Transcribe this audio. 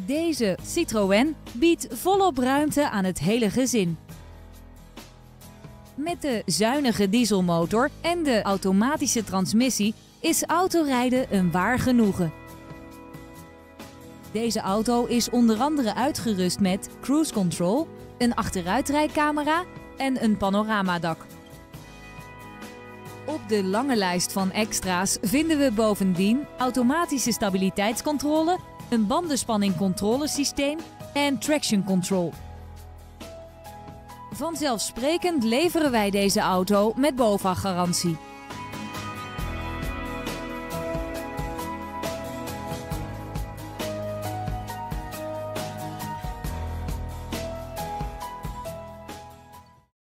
Deze Citroën biedt volop ruimte aan het hele gezin. Met de zuinige dieselmotor en de automatische transmissie is autorijden een waar genoegen. Deze auto is onder andere uitgerust met cruise control, een achteruitrijcamera en een panoramadak. Op de lange lijst van extra's vinden we bovendien automatische stabiliteitscontrole, een bandenspanningcontrolesysteem en traction control. Vanzelfsprekend leveren wij deze auto met BOVAG-garantie.